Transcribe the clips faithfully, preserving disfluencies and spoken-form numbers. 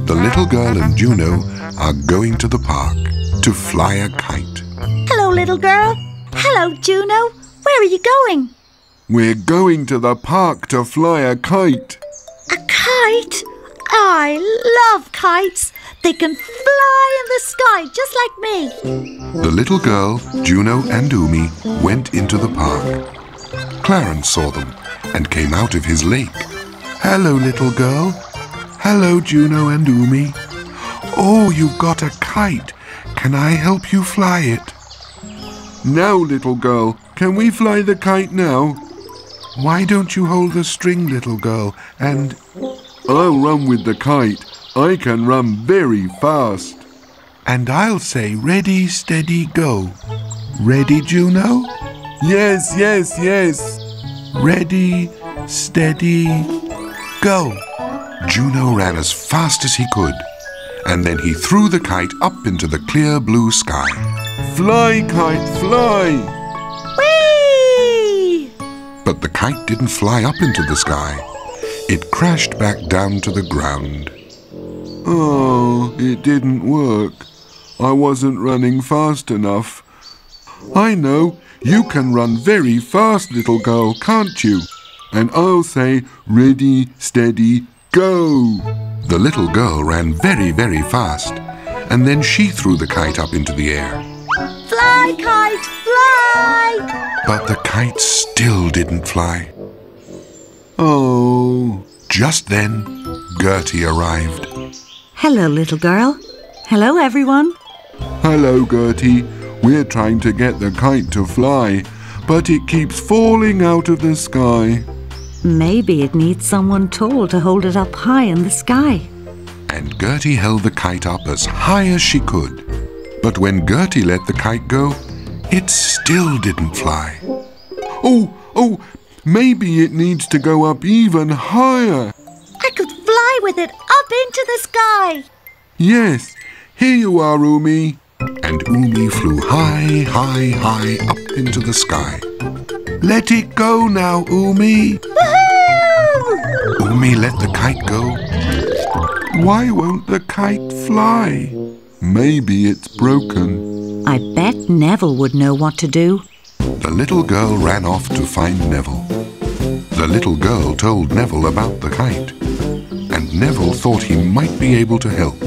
The little girl and Juno are going to the park to fly a kite. Hello, little girl. Hello, Juno. Where are you going? We're going to the park to fly a kite. A kite? I love kites. They can fly in the sky just like me. The little girl, Juno and Umi went into the park. Clarence saw them and came out of his lake. Hello, little girl. Hello, Juno and Umi. Oh, you've got a kite. Can I help you fly it? Now, little girl, can we fly the kite now? Why don't you hold the string, little girl, and... I'll run with the kite. I can run very fast. And I'll say ready, steady, go. Ready, Juno? Yes, yes, yes. Ready, steady, go. Juno ran as fast as he could, and then he threw the kite up into the clear blue sky. Fly, kite, fly! Whee! But the kite didn't fly up into the sky. It crashed back down to the ground. Oh, it didn't work. I wasn't running fast enough. I know, you can run very fast, little girl, can't you? And I'll say, ready, steady, go! The little girl ran very, very fast, and then she threw the kite up into the air. Fly, kite, fly! But the kite still didn't fly. Oh. Just then, Gertie arrived. Hello, little girl. Hello, everyone. Hello, Gertie. We're trying to get the kite to fly, but it keeps falling out of the sky. Maybe it needs someone tall to hold it up high in the sky. And Gertie held the kite up as high as she could. But when Gertie let the kite go, it still didn't fly. Oh, oh, maybe it needs to go up even higher. I could fly with it up into the sky. Yes, here you are, Umi. And Umi flew high, high, high up into the sky. Let it go now, Umi. Woohoo! Umi let the kite go. Why won't the kite fly? Maybe it's broken. I bet Neville would know what to do. The little girl ran off to find Neville. The little girl told Neville about the kite, and Neville thought he might be able to help.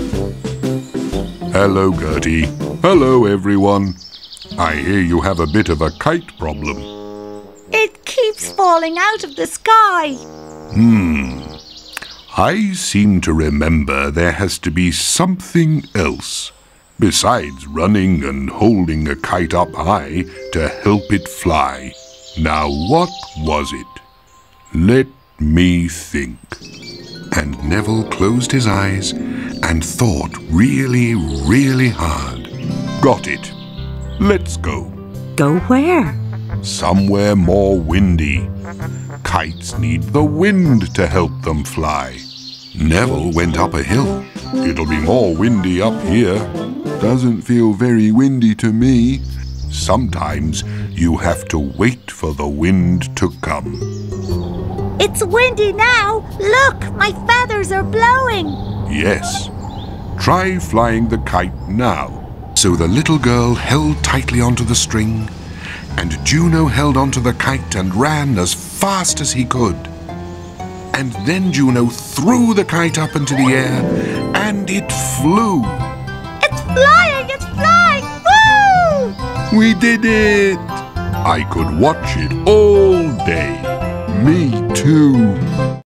Hello, Gertie. Hello, everyone. I hear you have a bit of a kite problem. It keeps falling out of the sky. Hmm. I seem to remember there has to be something else besides running and holding a kite up high to help it fly. Now, what was it? Let me think. And Neville closed his eyes and thought really, really hard. Got it. Let's go. Go where? Somewhere more windy. Kites need the wind to help them fly. Neville went up a hill. It'll be more windy up here. Doesn't feel very windy to me. Sometimes you have to wait for the wind to come. It's windy now. Look, my feathers are blowing. Yes. Try flying the kite now. So the little girl held tightly onto the string, and Juno held onto the kite and ran as fast as he could. And then Juno threw the kite up into the air, and it flew. It's flying! It's flying! Woo! We did it! I could watch it all day. Me too.